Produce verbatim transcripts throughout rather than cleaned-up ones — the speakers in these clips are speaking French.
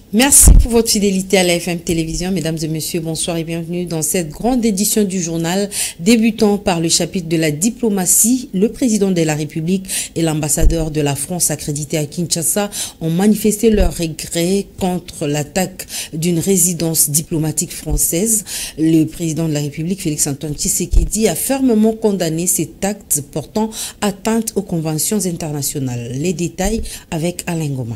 Merci pour votre fidélité à la F M Télévision. Mesdames et messieurs, bonsoir et bienvenue dans cette grande édition du journal. Débutant par le chapitre de la diplomatie, le président de la République et l'ambassadeur de la France accrédité à Kinshasa ont manifesté leur regret contre l'attaque d'une résidence diplomatique française. Le président de la République, Félix-Antoine Tshisekedi, a fermement condamné cet acte portant atteinte aux conventions internationales. Les détails avec Alain Goma.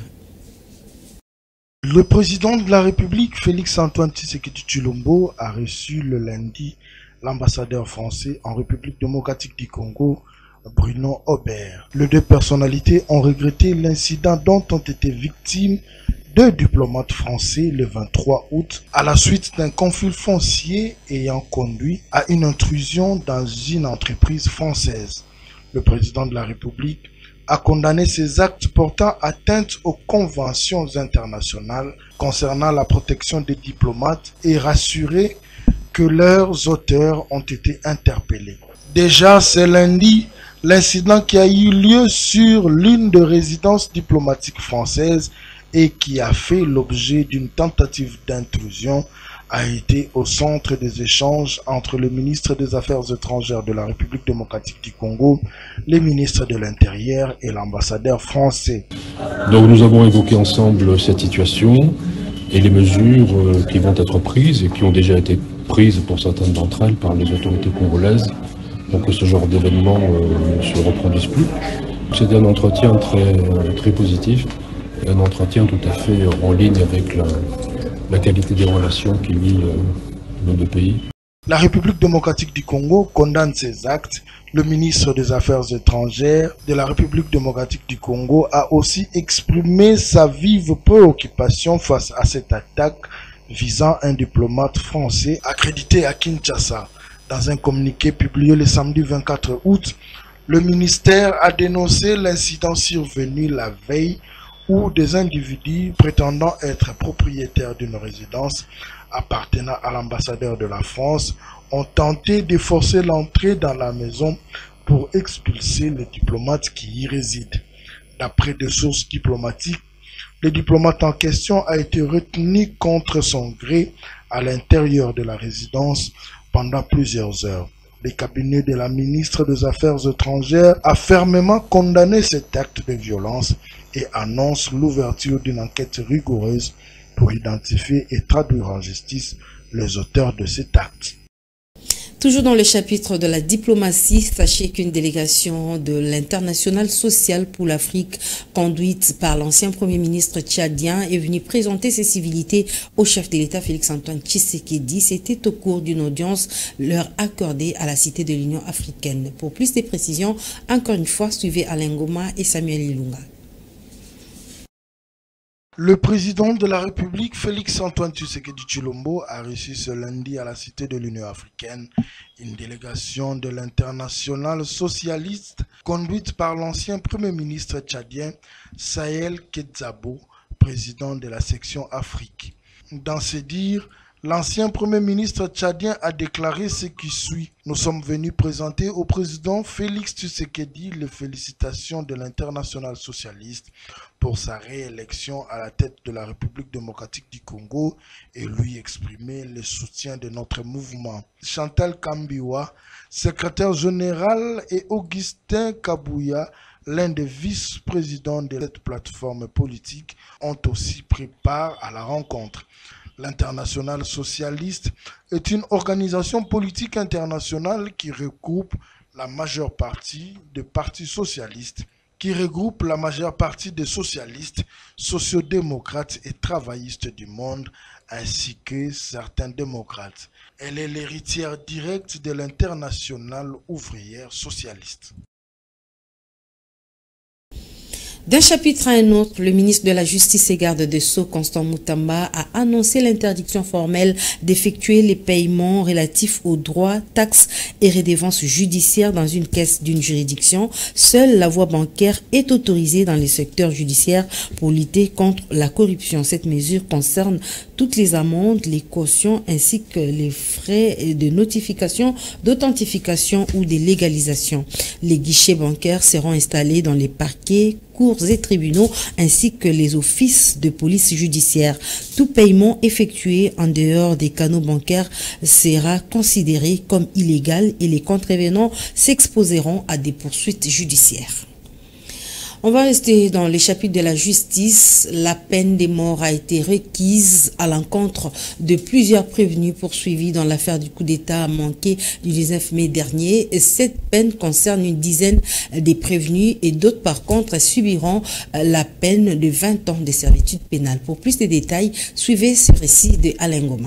Le président de la République, Félix-Antoine Tshisekedi Tshilombo, a reçu le lundi l'ambassadeur français en République démocratique du Congo, Bruno Aubert. Les deux personnalités ont regretté l'incident dont ont été victimes deux diplomates français le vingt-trois août à la suite d'un conflit foncier ayant conduit à une intrusion dans une entreprise française. Le président de la République a condamné ces actes portant atteinte aux conventions internationales concernant la protection des diplomates et rassuré que leurs auteurs ont été interpellés. Déjà ce lundi, l'incident qui a eu lieu sur l'une des résidences diplomatiques françaises et qui a fait l'objet d'une tentative d'intrusion a été au centre des échanges entre le ministre des Affaires étrangères de la République démocratique du Congo, les ministres de l'Intérieur et l'ambassadeur français. Donc nous avons évoqué ensemble cette situation et les mesures qui vont être prises et qui ont déjà été prises pour certaines d'entre elles par les autorités congolaises pour que ce genre d'événement ne se reproduise plus. C'était un entretien très, très positif, un entretien tout à fait en ligne avec la la qualité des relations qui lient euh, nos deux pays. La République démocratique du Congo condamne ces actes. Le ministre des Affaires étrangères de la République démocratique du Congo a aussi exprimé sa vive préoccupation face à cette attaque visant un diplomate français accrédité à Kinshasa. Dans un communiqué publié le samedi vingt-quatre août, le ministère a dénoncé l'incident survenu la veille où des individus prétendant être propriétaires d'une résidence appartenant à l'ambassadeur de la France ont tenté de forcer l'entrée dans la maison pour expulser les diplomates qui y résident. D'après des sources diplomatiques, le diplomate en question a été retenu contre son gré à l'intérieur de la résidence pendant plusieurs heures. Le cabinet de la ministre des Affaires étrangères a fermement condamné cet acte de violence et annonce l'ouverture d'une enquête rigoureuse pour identifier et traduire en justice les auteurs de cet acte. Toujours dans le chapitre de la diplomatie, sachez qu'une délégation de l'Internationale sociale pour l'Afrique, conduite par l'ancien Premier ministre tchadien, est venue présenter ses civilités au chef de l'État Félix-Antoine Tshisekedi. C'était au cours d'une audience leur accordée à la Cité de l'Union africaine. Pour plus de précisions, encore une fois, suivez Alain Goma et Samuel Ilunga. Le président de la République, Félix-Antoine Tshisekedi Tshilombo, a reçu ce lundi à la Cité de l'Union africaine une délégation de l'Internationale socialiste conduite par l'ancien Premier ministre tchadien Sahel Kedzabo, président de la section Afrique. Dans ses dires, l'ancien Premier ministre tchadien a déclaré ce qui suit. Nous sommes venus présenter au président Félix Tshisekedi les félicitations de l'Internationale socialiste pour sa réélection à la tête de la République démocratique du Congo et lui exprimer le soutien de notre mouvement. Chantal Kambiwa, secrétaire général, et Augustin Kabouya, l'un des vice-présidents de cette plateforme politique, ont aussi pris part à la rencontre. L'Internationale socialiste est une organisation politique internationale qui regroupe la majeure partie des partis socialistes, qui regroupe la majeure partie des socialistes, sociodémocrates et travaillistes du monde, ainsi que certains démocrates. Elle est l'héritière directe de l'Internationale ouvrière socialiste. D'un chapitre à un autre, le ministre de la Justice et Garde des Sceaux, Constant Moutamba, a annoncé l'interdiction formelle d'effectuer les paiements relatifs aux droits, taxes et redevances judiciaires dans une caisse d'une juridiction. Seule la voie bancaire est autorisée dans les secteurs judiciaires pour lutter contre la corruption. Cette mesure concerne toutes les amendes, les cautions ainsi que les frais de notification, d'authentification ou de légalisation. Les guichets bancaires seront installés dans les parquets, cours et tribunaux, ainsi que les offices de police judiciaire. Tout paiement effectué en dehors des canaux bancaires sera considéré comme illégal et les contrevenants s'exposeront à des poursuites judiciaires. On va rester dans les chapitres de la justice. La peine de mort a été requise à l'encontre de plusieurs prévenus poursuivis dans l'affaire du coup d'État manqué du dix-neuf mai dernier. Cette peine concerne une dizaine des prévenus et d'autres par contre subiront la peine de vingt ans de servitude pénale. Pour plus de détails, suivez ce récit de Alain Goma.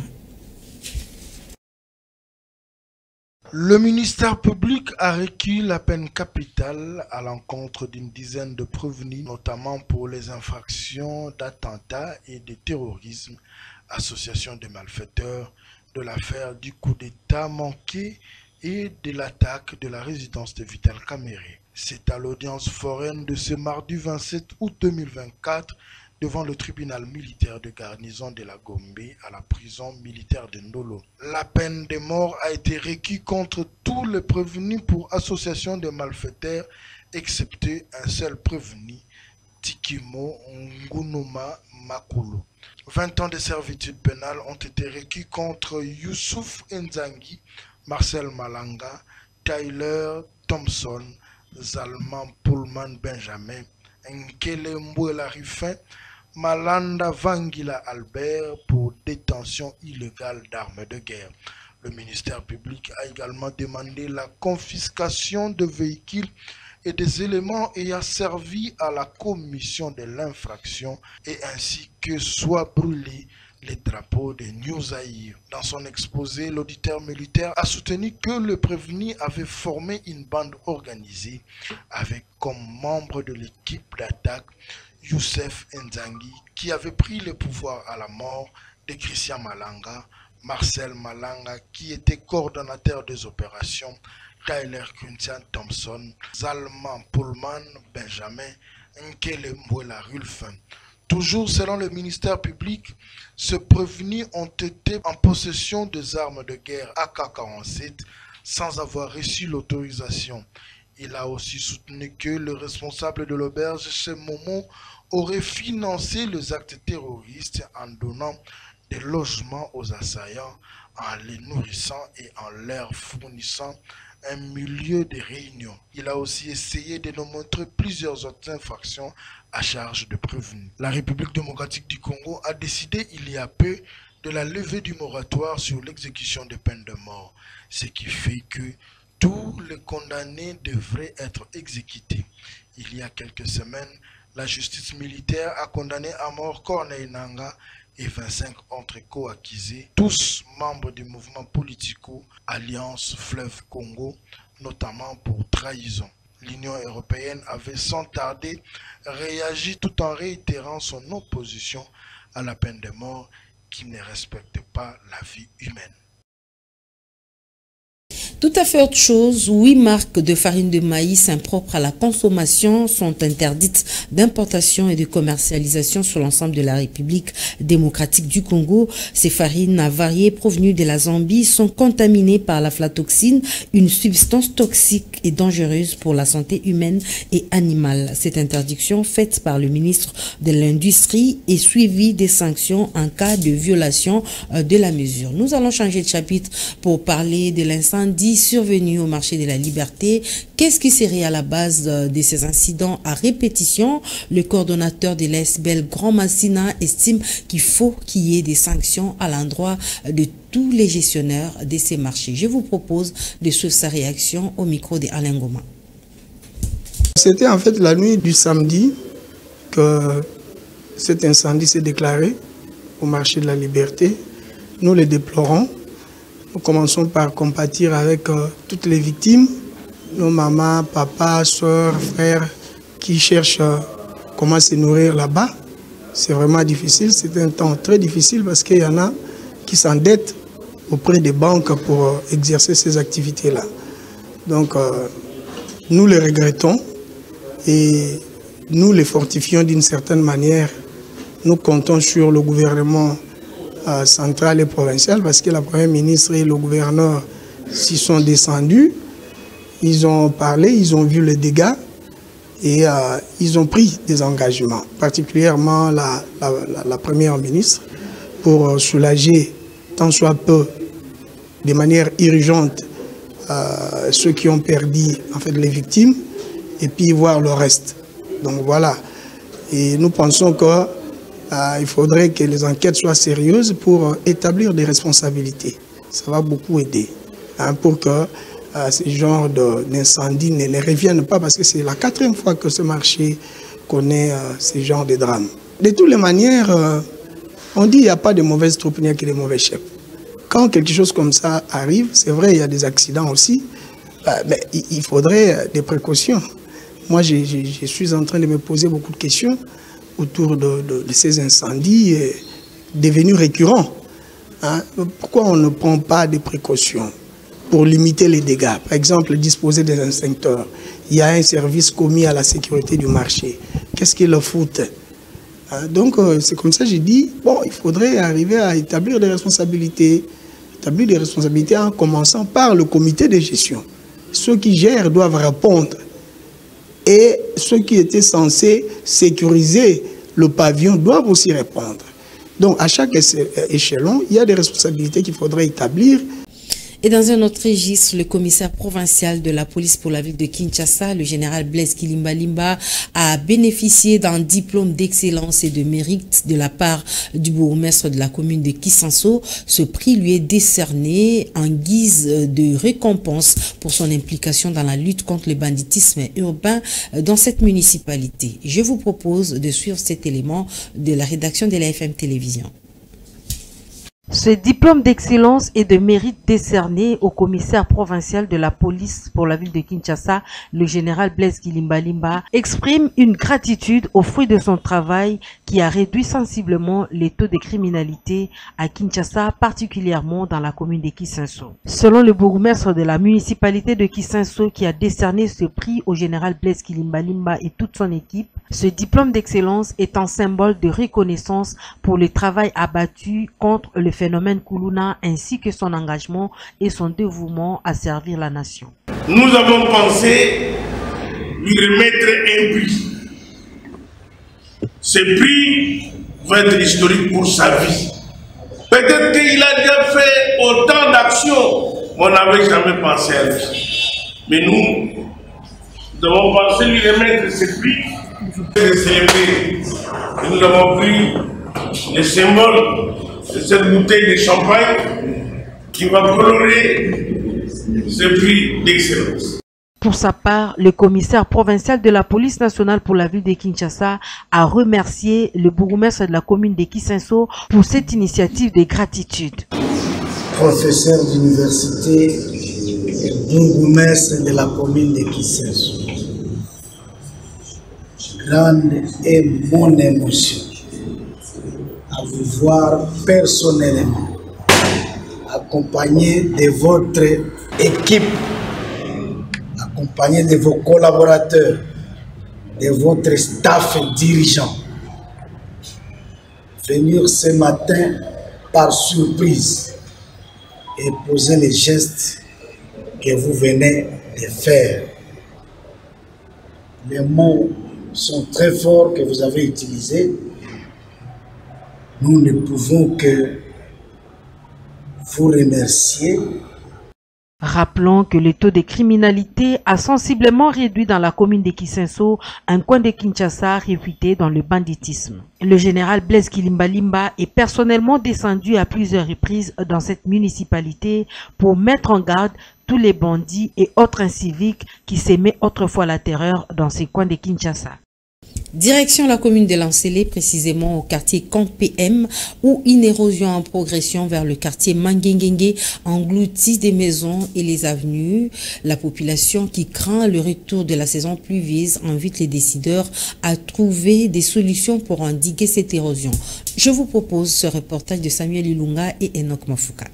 Le ministère public a requis la peine capitale à l'encontre d'une dizaine de prévenus, notamment pour les infractions d'attentat et de terrorisme, association de malfaiteurs, de l'affaire du coup d'État manqué et de l'attaque de la résidence de Vital Kamerhe. C'est à l'audience foraine de ce mardi vingt-sept août deux mille vingt-quatre devant le tribunal militaire de garnison de la Gombe à la prison militaire de Ndolo. La peine de mort a été requise contre tous les prévenus pour association de malfaiteurs, excepté un seul prévenu, Tikimo Ngunuma Makulu. vingt ans de servitude pénale ont été requis contre Youssouf Nzangi, Marcel Malanga, Tyler Thompson, Zalman Pullman Benjamin, Nkele Mbouela Rifin, Malanda Vangila Albert pour détention illégale d'armes de guerre. Le ministère public a également demandé la confiscation de véhicules et des éléments ayant servi à la commission de l'infraction et ainsi que soient brûlés les drapeaux de New Zaïre. Dans son exposé, l'auditeur militaire a soutenu que le prévenu avait formé une bande organisée avec comme membre de l'équipe d'attaque Youssef Nzangi qui avait pris le pouvoir à la mort de Christian Malanga, Marcel Malanga qui était coordonnateur des opérations, Tyler Christian Thompson, Zalman Pullman Benjamin, Nkele Mbouela Rulfin. Toujours selon le ministère public, ces prévenus ont été en possession des armes de guerre A K quarante-sept sans avoir reçu l'autorisation. Il a aussi soutenu que le responsable de l'auberge, chez Momo, aurait financé les actes terroristes en donnant des logements aux assaillants, en les nourrissant et en leur fournissant un milieu de réunion. Il a aussi essayé de nous montrer plusieurs autres infractions à charge de prévenus. La République démocratique du Congo a décidé il y a peu de la levée du moratoire sur l'exécution des peines de mort, ce qui fait que tous les condamnés devraient être exécutés. Il y a quelques semaines, la justice militaire a condamné à mort Corneille Nangaa et vingt-cinq autres co-accusés, tous membres du mouvement politico Alliance Fleuve Congo, notamment pour trahison. L'Union européenne avait sans tarder réagi tout en réitérant son opposition à la peine de mort qui ne respecte pas la vie humaine. Tout à fait autre chose, huit marques de farine de maïs impropres à la consommation sont interdites d'importation et de commercialisation sur l'ensemble de la République démocratique du Congo. Ces farines avariées provenues de la Zambie sont contaminées par l'aflatoxine, une substance toxique et dangereuse pour la santé humaine et animale. Cette interdiction faite par le ministre de l'Industrie est suivie des sanctions en cas de violation de la mesure. Nous allons changer de chapitre pour parler de l'incendie survenu au marché de la Liberté. Qu'est-ce qui serait à la base de ces incidents à répétition? Le coordonnateur de l'A S B L Grand Massina estime qu'il faut qu'il y ait des sanctions à l'endroit de tous les gestionnaires de ces marchés. Je vous propose de suivre sa réaction au micro de Alain Goma. C'était en fait la nuit du samedi que cet incendie s'est déclaré au marché de la Liberté. Nous le déplorons. Nous commençons par compatir avec euh, toutes les victimes, nos mamans, papas, soeurs, frères, qui cherchent euh, comment se nourrir là-bas. C'est vraiment difficile, c'est un temps très difficile parce qu'il y en a qui s'endettent auprès des banques pour euh, exercer ces activités-là. Donc, euh, nous les regrettons et nous les fortifions d'une certaine manière. Nous comptons sur le gouvernement centrale et provinciale parce que la première ministre et le gouverneur s'y sont descendus, ils ont parlé, ils ont vu les dégâts Et euh, ils ont pris des engagements, particulièrement la, la, la, la première ministre, pour soulager tant soit peu, de manière urgente, euh, ceux qui ont perdu en fait, les victimes, et puis voir le reste. Donc voilà. Et nous pensons qu'il euh, faudrait que les enquêtes soient sérieuses pour euh, établir des responsabilités. Ça va beaucoup aider hein, pour que euh, ce genre d'incendie ne, ne revienne pas, parce que c'est la quatrième fois que ce marché connaît euh, ce genre de drame. De toutes les manières, euh, on dit qu'il n'y a pas de mauvaises troupes, il n'y a que de mauvais chefs. Quand quelque chose comme ça arrive, c'est vrai, il y a des accidents aussi, euh, mais il faudrait des précautions. Moi, je, je, je suis en train de me poser beaucoup de questions autour de, de, de ces incendies euh, devenus récurrents. Hein? Pourquoi on ne prend pas des précautions pour limiter les dégâts? Par exemple, disposer des extincteurs. Il y a un service commis à la sécurité du marché. Qu'est-ce qu'ils le foutent? Hein? Donc, euh, c'est comme ça que j'ai dit, bon, il faudrait arriver à établir des responsabilités. Établir des responsabilités en commençant par le comité de gestion. Ceux qui gèrent doivent répondre. Et ceux qui étaient censés sécuriser le pavillon doivent aussi répondre. Donc, à chaque échelon, il y a des responsabilités qu'il faudrait établir. Et dans un autre registre, le commissaire provincial de la police pour la ville de Kinshasa, le général Blaise Kilimba Limba, a bénéficié d'un diplôme d'excellence et de mérite de la part du bourgmestre de la commune de Kisanso. Ce prix lui est décerné en guise de récompense pour son implication dans la lutte contre le banditisme urbain dans cette municipalité. Je vous propose de suivre cet élément de la rédaction de la F M Télévision. Ce diplôme d'excellence et de mérite décerné au commissaire provincial de la police pour la ville de Kinshasa, le général Blaise Kilimba Limba, exprime une gratitude au fruit de son travail qui a réduit sensiblement les taux de criminalité à Kinshasa, particulièrement dans la commune de Kisanso. Selon le bourgmestre de la municipalité de Kisanso qui a décerné ce prix au général Blaise Kilimba Limba et toute son équipe, ce diplôme d'excellence est un symbole de reconnaissance pour le travail abattu contre le phénomène Koulouna ainsi que son engagement et son dévouement à servir la nation. Nous avons pensé lui remettre un prix. Ce prix va être historique pour sa vie. Peut-être qu'il a déjà fait autant d'actions, mais on n'avait jamais pensé à lui. Mais nous, nous avons pensé lui remettre ce prix. Nous avons pris le symbole de cette bouteille de champagne qui va colorer ce prix d'excellence. Pour sa part, le commissaire provincial de la police nationale pour la ville de Kinshasa a remercié le bourgmestre de la commune de Kisanso pour cette initiative de gratitude. Professeur d'université et bourgmestre de la commune de Kisanso. Grande est mon émotion à vous voir personnellement, accompagné de votre équipe, accompagné de vos collaborateurs, de votre staff dirigeant. Venir ce matin par surprise et poser les gestes que vous venez de faire. Les mots sont très forts que vous avez utilisés. Nous ne pouvons que vous remercier. Rappelons que le taux de criminalité a sensiblement réduit dans la commune de Kisanso, un coin de Kinshasa réputé dans le banditisme. Le général Blaise Kilimba Limba est personnellement descendu à plusieurs reprises dans cette municipalité pour mettre en garde tous les bandits et autres inciviques qui s'aimaient autrefois la terreur dans ces coins de Kinshasa. Direction la commune de Lancélé, précisément au quartier Camp P M, où une érosion en progression vers le quartier Mangengengue engloutit des maisons et les avenues. La population qui craint le retour de la saison pluvieuse invite les décideurs à trouver des solutions pour endiguer cette érosion. Je vous propose ce reportage de Samuel Ilunga et Enoch Mafuka.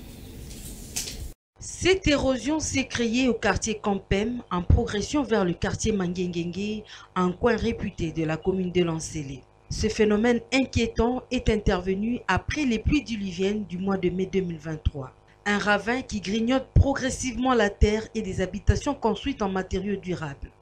Cette érosion s'est créée au quartier Campem en progression vers le quartier Mangengengue, un coin réputé de la commune de Lancélé. Ce phénomène inquiétant est intervenu après les pluies diluviennes du mois de mai deux mille vingt-trois. Un ravin qui grignote progressivement la terre et des habitations construites en matériaux durables.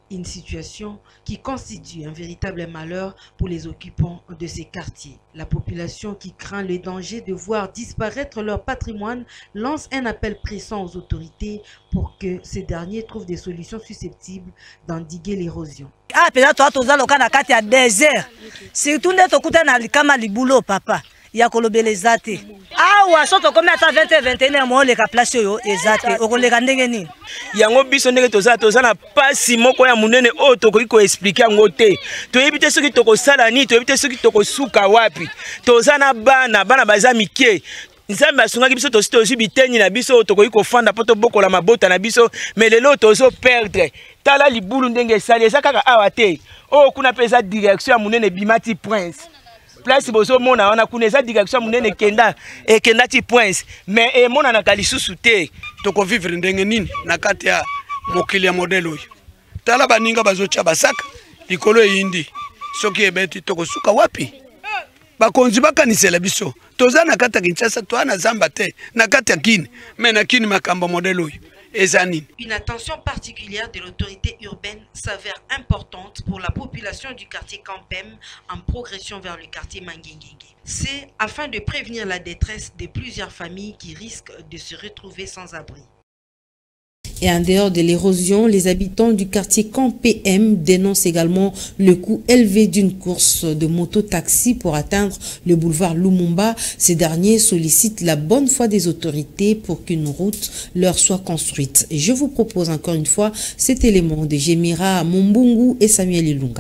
Une situation qui constitue un véritable malheur pour les occupants de ces quartiers. La population qui craint le danger de voir disparaître leur patrimoine lance un appel pressant aux autorités pour que ces derniers trouvent des solutions susceptibles d'endiguer l'érosion. Ah, peut-être toi, tu as le cas de la désert. Si tu n'es pas dans le cas de boulot, papa. Il y a les athées. Ah, ouais, surtout comme à vingt et vingt et un mois, les cas placés, les athées. On les gagne. Il y a un biso nègre toza toza na pas si moko ya munene auto ko expliquer ngote. To éviter ceux qui toko salani, to éviter ceux qui toko suka wapi. Toza na bana, bana baza mikie. Nzambe asunga biso to sito biteni na biso toko ko fanda poto boko la mabota na biso, mais lelo tozo perdre. Tala libulu ndenge sali eza kaka awate. Oh kuna pesa direction ya munene Bimati Prince. Place bozo mona on a kuneza direction munene kenda e kenda ti Prince mais e mona na kalisusu te toko vivre ndenge nini na kati ya mokili ya modelo oyo tala baninga bazocha basaka likolo yindi soki ebeti toko suka wapi bakonzi bakanisela biso toza na kati ya Kinshasa to na zamba te na kati ya Kini mais na Kini makambo modelo oyo. Une attention particulière de l'autorité urbaine s'avère importante pour la population du quartier Campem en progression vers le quartier Manguinguingue. C'est afin de prévenir la détresse de plusieurs familles qui risquent de se retrouver sans abri. Et en dehors de l'érosion, les habitants du quartier Camp P M dénoncent également le coût élevé d'une course de moto-taxi pour atteindre le boulevard Lumumba. Ces derniers sollicitent la bonne foi des autorités pour qu'une route leur soit construite. Et je vous propose encore une fois cet élément de Gemira Mumbungu et Samuel Ilunga.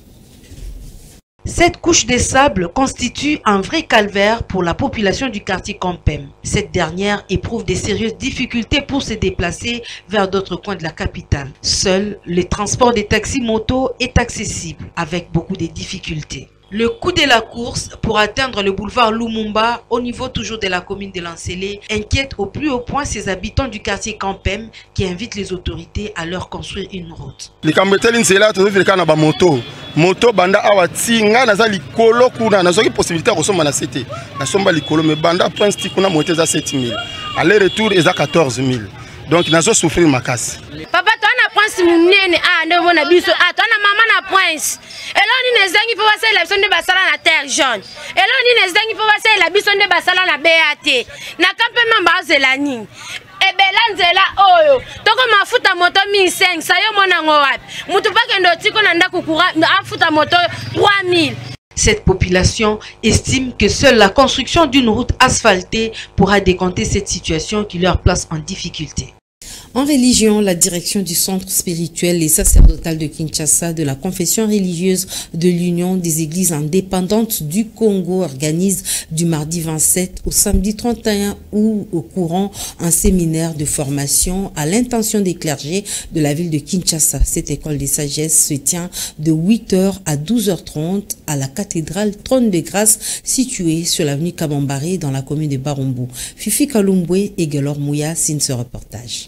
Cette couche de sable constitue un vrai calvaire pour la population du quartier Campem. Cette dernière éprouve des sérieuses difficultés pour se déplacer vers d'autres coins de la capitale. Seul le transport des taxis motos est accessible avec beaucoup de difficultés. Le coût de la course pour atteindre le boulevard Lumumba au niveau toujours de la commune de Lancélé inquiète au plus haut point ces habitants du quartier Campem qui invitent les autorités à leur construire une route. Les Cambeteli c'est là tout le cas na ba moto moto banda awati nga naza likolo kuna nazoki possibilité ko somba na cité na somba likolo mais banda prince tikuna moto za sept mille aller retour eza quatorze mille donc nazo souffrir makasi. Papa toi na prince munene ah ndo bona biso ah toi na mama na prince elo ni nezangi po basa la biso nde basala na terre jaune elo ni nezangi po basa la biso nde basala na B A T na Campem bazela nini ebela nzela oyo toko mafuta moto mille cinq cents sayo mona ngo wapi mutu pakendo tiko na ndako kura afuta moto trois mille. Cette population estime que seule la construction d'une route asphaltée pourra décompter cette situation qui leur place en difficulté. En religion, la direction du centre spirituel et sacerdotal de Kinshasa de la confession religieuse de l'Union des églises indépendantes du Congo organise du mardi vingt-sept au samedi trente et un août au courant un séminaire de formation à l'intention des clergés de la ville de Kinshasa. Cette école des sagesses se tient de huit heures à douze heures trente à la cathédrale Trône de Grâce située sur l'avenue Kabambare dans la commune de Barumbu. Fifi Kalumbwe et Gelor Mouya signent ce reportage.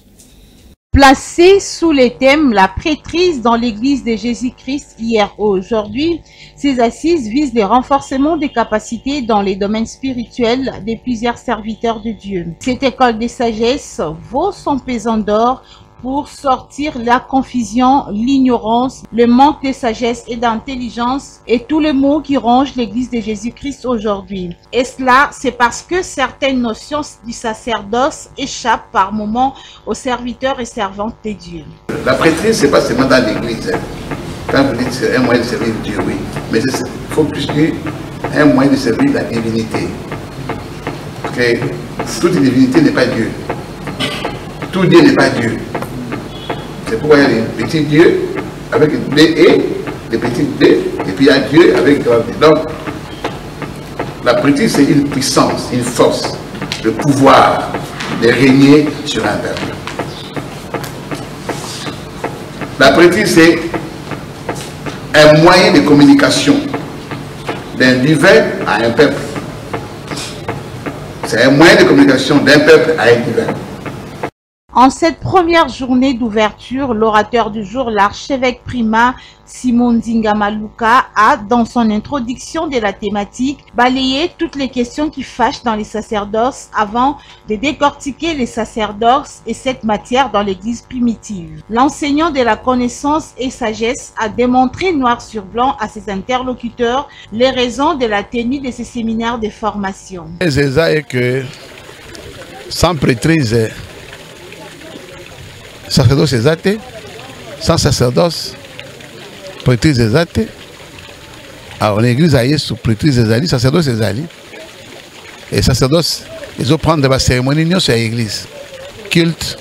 Placée sous le thème « La prêtrise dans l'église de Jésus-Christ hier et aujourd'hui », ces assises visent le renforcement des capacités dans les domaines spirituels de plusieurs serviteurs de Dieu. Cette école de sagesse vaut son pesant d'or pour sortir la confusion, l'ignorance, le manque de sagesse et d'intelligence et tous les maux qui rongent l'église de Jésus-Christ aujourd'hui. Et cela, c'est parce que certaines notions du sacerdoce échappent par moments aux serviteurs et servantes de Dieu. La prêtrise, c'est pas seulement dans l'église. Quand vous dites c'est un moyen de servir Dieu, oui. Mais il faut plus qu'un moyen de servir la divinité. Parce que toute divinité n'est pas Dieu. Tout Dieu n'est pas Dieu. C'est pourquoi il y a des petits dieux avec des B et des petits B, et puis il y a Dieu avec grand D. Donc, la prêtrise, c'est une puissance, une force, le pouvoir de régner sur un peuple. La prêtrise, c'est un moyen de communication d'un divin à un peuple. C'est un moyen de communication d'un peuple à un divin. En cette première journée d'ouverture, l'orateur du jour, l'archevêque primat Simon Nzinga Maluka, a, dans son introduction de la thématique, balayé toutes les questions qui fâchent dans les sacerdoces avant de décortiquer les sacerdoces et cette matière dans l'église primitive. L'enseignant de la connaissance et sagesse a démontré noir sur blanc à ses interlocuteurs les raisons de la tenue de ces séminaires de formation. C'est ça que sans prêtrise, sacerdoce exacte, sans sacerdoce, prêtrise exacte. Alors l'église a eu sous prêtrise exacte, sacerdoce exacte. Et sacerdoce, ils ont pris des cérémonies sur l'église. Culte,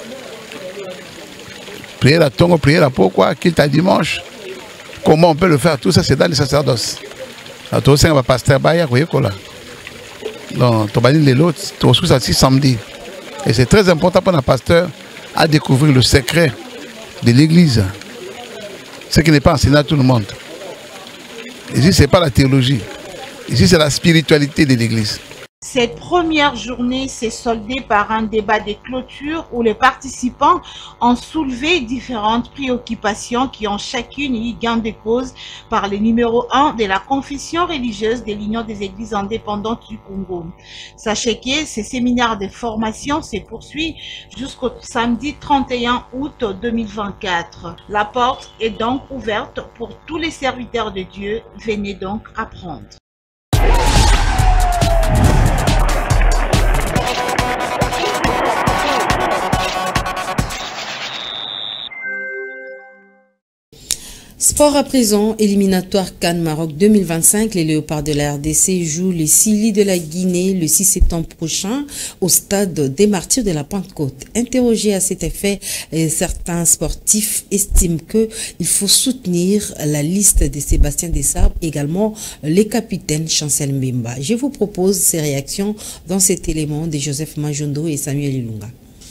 prière à tongo, prière à pourquoi, culte à dimanche. Comment on peut le faire? Tout ça, c'est dans les sacerdoces. Alors, tout ça, on va pasteur Baya, vous voyez quoi là? Donc, on va dire les autres, on se ça samedi. Et c'est très important pour un pasteur à découvrir le secret de l'église. Ce qui n'est pas enseigné à tout le monde. Ici, ce n'est pas la théologie. Ici, c'est la spiritualité de l'église. Cette première journée s'est soldée par un débat de clôture où les participants ont soulevé différentes préoccupations qui ont chacune eu gain de cause par le numéro un de la confession religieuse de l'Union des Églises indépendantes du Congo. Sachez que ce séminaire de formation se poursuit jusqu'au samedi trente et un août deux mille vingt-quatre. La porte est donc ouverte pour tous les serviteurs de Dieu. Venez donc apprendre. Sport à présent, éliminatoire CAN Maroc deux mille vingt-cinq, les Léopards de la R D C jouent les Sili de la Guinée le six septembre prochain au stade des Martyrs de la Pentecôte. Interrogé à cet effet, certains sportifs estiment qu'il faut soutenir la liste de Sébastien Desabre, également les capitaines Chancel Mbemba. Je vous propose ces réactions dans cet élément de Joseph Majondo et Samuel Ilunga.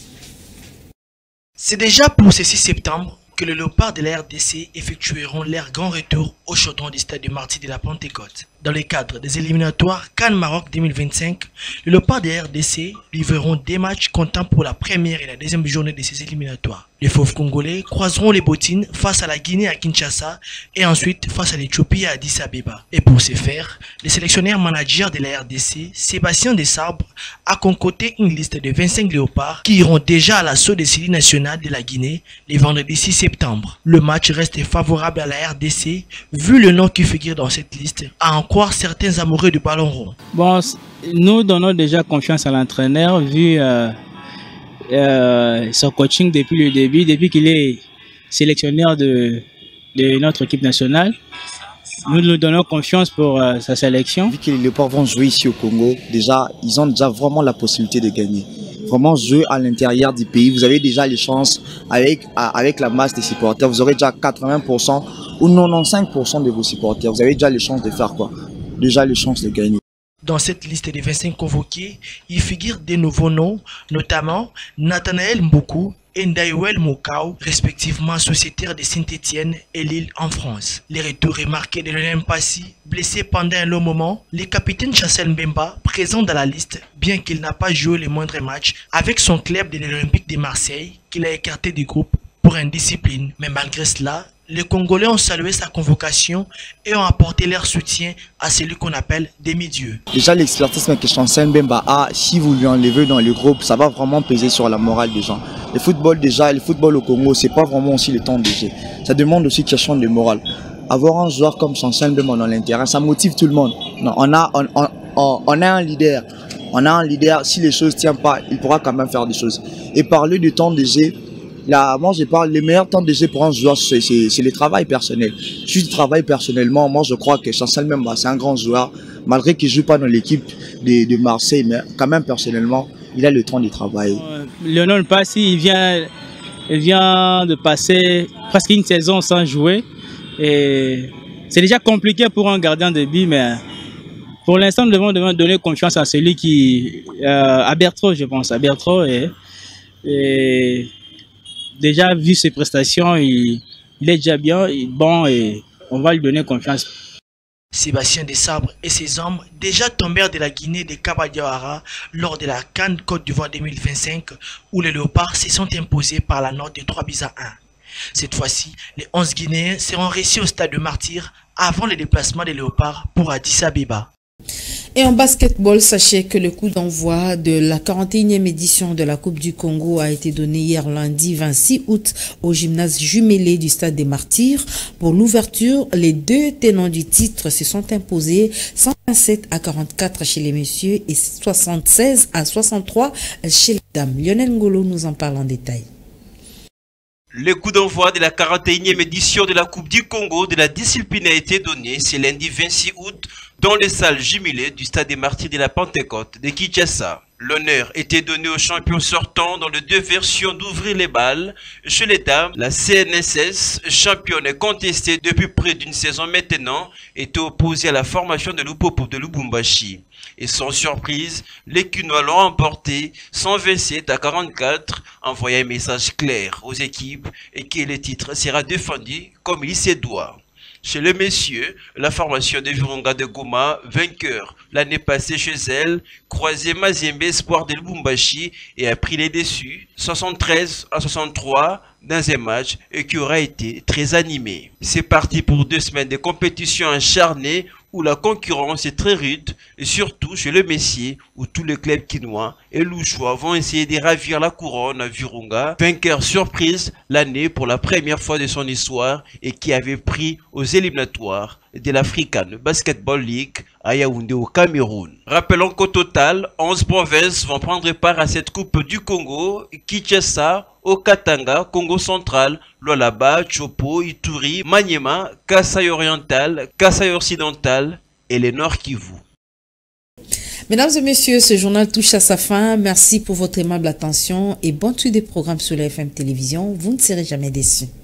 C'est déjà pour ce six septembre que les Léopards de la R D C effectueront leur grand retour au chaudron du stade de Martyrs de la Pentecôte. Dans le cadre des éliminatoires CAN Maroc deux mille vingt-cinq, les Léopards de la R D C livreront des matchs comptant pour la première et la deuxième journée de ces éliminatoires. Les fauves congolais croiseront les bottines face à la Guinée à Kinshasa et ensuite face à l'Éthiopie à Addis Abeba. Et pour ce faire, le sélectionneur manager de la R D C, Sébastien Desabre, a concocté une liste de vingt-cinq léopards qui iront déjà à l'assaut des séries nationales de la Guinée le vendredi six septembre. Le match reste favorable à la R D C vu le nom qui figure dans cette liste, à en croire certains amoureux du ballon rond. Bon, nous donnons déjà confiance à l'entraîneur vu euh, euh, son coaching depuis le début, depuis qu'il est sélectionneur de, de notre équipe nationale. Nous nous donnons confiance pour euh, sa sélection. Vu que les Léopards vont jouer ici au Congo, déjà, ils ont déjà vraiment la possibilité de gagner. Vraiment jouer à l'intérieur du pays, vous avez déjà les chances avec, avec la masse des supporters. Vous aurez déjà quatre-vingts pour cent ou quatre-vingt-quinze pour cent de vos supporters. Vous avez déjà les chances de faire quoi? Déjà les chances de gagner. Dans cette liste des vingt-cinq convoqués, il figure des nouveaux noms, notamment Nathanaël Mboukou et Ndaïwel Mokao, respectivement sociétaires de Saint-Étienne et Lille en France. Les retours remarqués de Lionel Mpassi, blessé pendant un long moment, le capitaine Chancel Mbemba, présent dans la liste, bien qu'il n'a pas joué les moindres matchs, avec son club de l'Olympique de Marseille, qu'il a écarté du groupe pour indiscipline. Mais malgré cela, les Congolais ont salué sa convocation et ont apporté leur soutien à celui qu'on appelle demi-dieu. Déjà l'expertise que Chancel Mbemba a, si vous lui enlevez dans le groupe, ça va vraiment peser sur la morale des gens. Le football déjà, le football au Congo, c'est pas vraiment aussi le temps de jeu. Ça demande aussi une question de morale. Avoir un joueur comme Chancel Mbemba dans l'intérieur, ça motive tout le monde. Non, on, a, on, on, on a un leader. On a un leader, si les choses ne tiennent pas, il pourra quand même faire des choses. Et parler du temps de jeu, là, moi je parle, le meilleur temps de jeu pour un joueur, c'est le travail personnel. Si je travaille personnellement, moi je crois que Chancel Mbemba, c'est un grand joueur, malgré qu'il ne joue pas dans l'équipe de, de Marseille, mais quand même personnellement, il a le temps de travailler. Euh, Lionel Mpassi, il vient, il vient de passer presque une saison sans jouer. Et c'est déjà compliqué pour un gardien de but, mais pour l'instant, nous devons, devons donner confiance à celui qui, euh, à Bertrand, je pense, à Bertrand. Et, et déjà, vu ses prestations, il, il est déjà bien, il est bon et on va lui donner confiance. Sébastien Desabre et ses hommes déjà tombèrent de la Guinée de Kabadiawara lors de la CAN Côte d'Ivoire deux mille vingt-cinq où les Léopards se sont imposés par la note de trois buts à un. Cette fois-ci, les onze Guinéens seront reçus au stade de Martyr avant le déplacement des Léopards pour Addis Abeba. Et en basketball, sachez que le coup d'envoi de la quarante et unième édition de la Coupe du Congo a été donné hier lundi vingt-six août au gymnase jumelé du Stade des Martyrs. Pour l'ouverture, les deux tenants du titre se sont imposés cent vingt-sept à quarante-quatre chez les messieurs et soixante-seize à soixante-trois chez les dames. Lionel Ngolo nous en parle en détail. Le coup d'envoi de la quarante et unième édition de la Coupe du Congo de la discipline a été donné ce lundi vingt-six août dans les salles jumelées du Stade des Martyrs de la Pentecôte de Kinshasa. L'honneur était donné aux champions sortants dans les deux versions d'ouvrir les balles. Chez les dames, la C N S S, championne et contestée depuis près d'une saison maintenant, était opposée à la formation de l'Upopo de Lubumbashi. Et sans surprise, les Quinois l'ont emporté cent vingt-sept à quarante-quatre, envoyant un message clair aux équipes et que le titre sera défendu comme il se doit. Chez les messieurs, la formation de Virunga de Goma, vainqueur l'année passée chez elle, croisait Mazembe Espoir de Lubumbashi et a pris les dessus, soixante-treize à soixante-trois, dans un match qui aura été très animé. C'est parti pour deux semaines de compétition acharnée où la concurrence est très rude, et surtout chez le Messier, où tous les clubs quinois et louchois vont essayer de ravir la couronne à Virunga, vainqueur surprise l'année pour la première fois de son histoire et qui avait pris aux éliminatoires de l'African Basketball League à Yaoundé au Cameroun. Rappelons qu'au total, onze provinces vont prendre part à cette Coupe du Congo: Kinshasa, Okatanga, Congo central, Lualaba, Chopo, Ituri, Maniema, Kasaï oriental, Kasaï occidental et les Nord Kivu. Mesdames et messieurs, ce journal touche à sa fin. Merci pour votre aimable attention et bonne suite des programmes sur la F M Télévision. Vous ne serez jamais déçus.